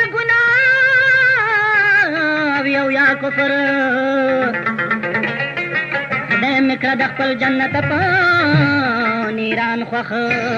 گناه یو یا کفر خدای مکړه د خپل جنت په نیران خوښ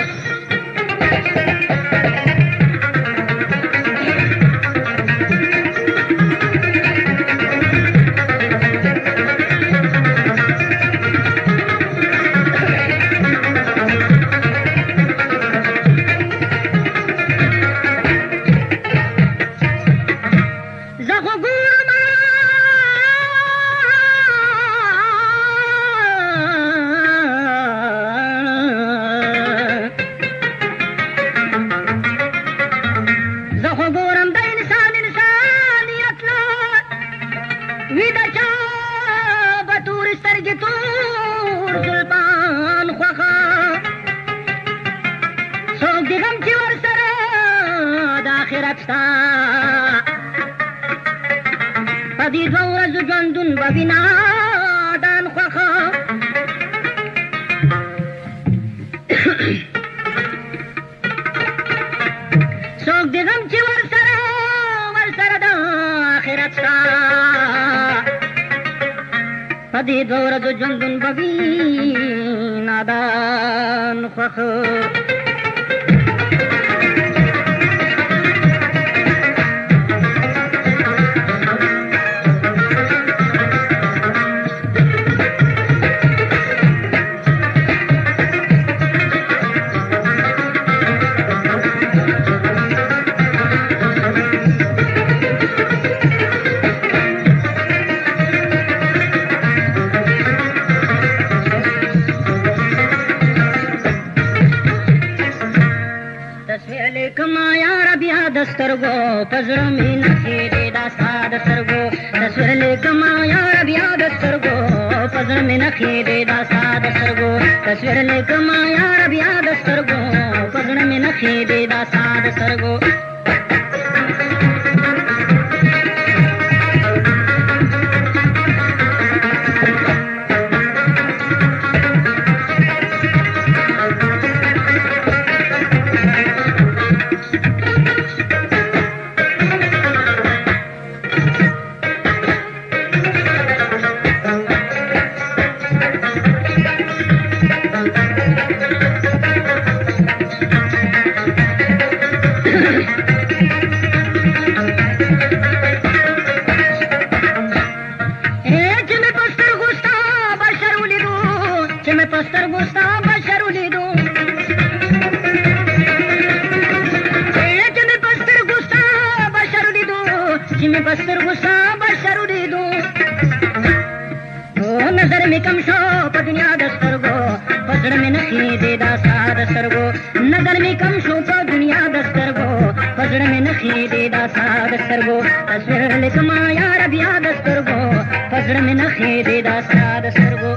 پدې دوه ورځو ژوندون به وینا دان خوښه څوک د غم چې ورسره د آخرت ستا پدې دوه ورځو ژوندون به وینا دان خوښه دسترګو پزړه مې نخې دې دا ستا د سترګو تصویر لیکما یاره بیا دسترګو پزړه مې نخې دې دا ستا د سترګو تصویر لیکما یاره بیا دسترګو پزړه مې نخې دې دا ستا د سترګو नजर में कम शो प दुनिया दस्तरगो पसड़ में नखी दे दासा दस्तरगो नजर में कम शो प दुनिया दस्तरगो पसड़ में नखी दे दासा दस्तरगो तस्वीर लिखमा यार बिया दस्तरगो पसड़ में नखी दे दासा दस्तरगो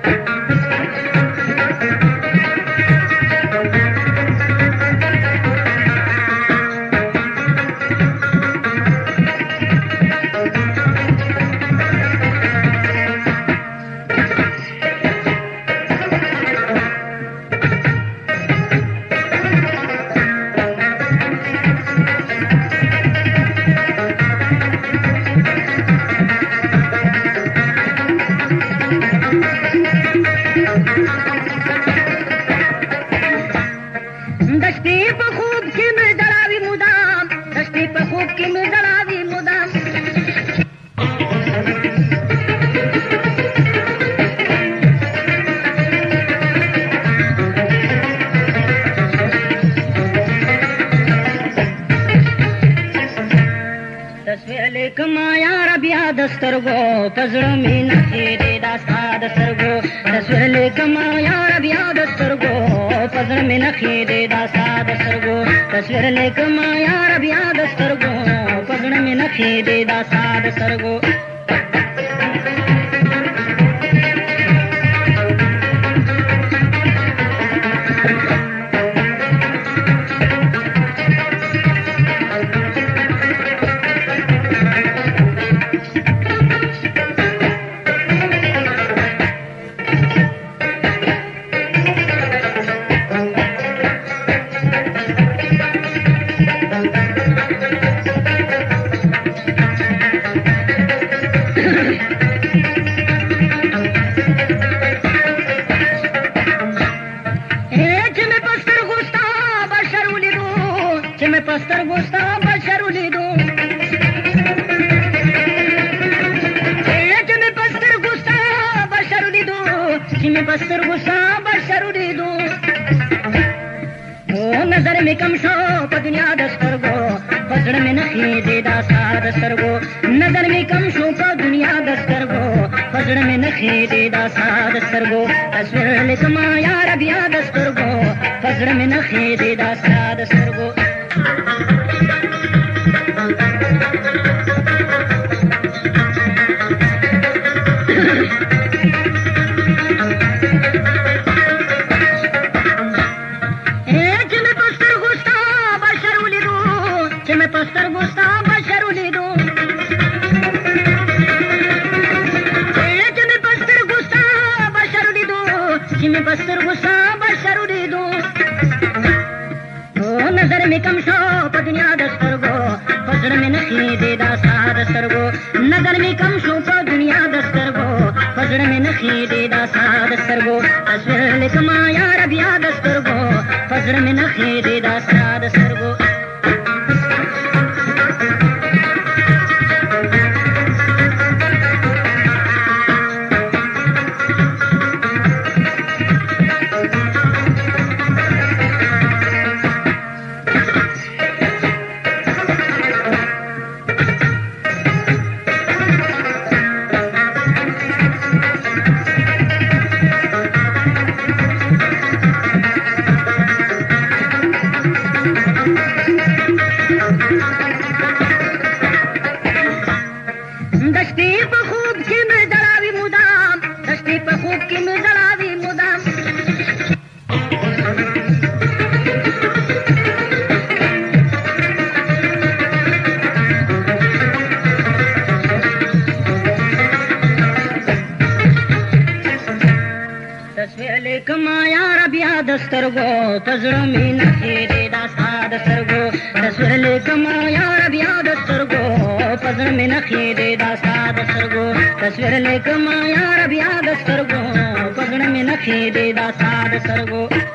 दस्तरगो पजड़ो में नखी दे दासा दस्तरगो तस्वीर लेकमा यार बिया दस्तरगो पजड़ में नखी दे दासा दस्तरगो तस्वीर लेकमा यार बिया दस्तरगो पजड़ में नखी दे दासा दस्तरगो کم شو په دنیا د سترګو پزړه مې نخې دې دا ستا د سترګو نظر مې کم شو په دنیا د سترګو پزړه مې نخې دې دا ستا د سترګو تصویر لیکما یا رب یا د سترګو پزړه مې نخې دې دا ستا د سترګو नजर में कम शो په دنیا د سترګو پزړه مې نخې دې دا ستا د سترګو نظر مې کم شو په دنیا د سترګو پزړه مې نخې دې دا ستا د سترګو تصویر لیکما یا رب یا د سترګو پزړه مې نخې دې دا ستا د سترګو دشتی په خوب کې مې ځړاوي مدام دشتی په خوب کې مې ځړاوي مدام تصویر لیکما یا رب یا د سترګو پزړه مې نخې دې دا ستا د سترګو تصویر لیکما یا رب یا د سترګو پزړه مې نخې دې دا ستا د سترګو تصویر لیکما یا رب یا د سترګو پزړه مې نخې دې دا ستا د سترګو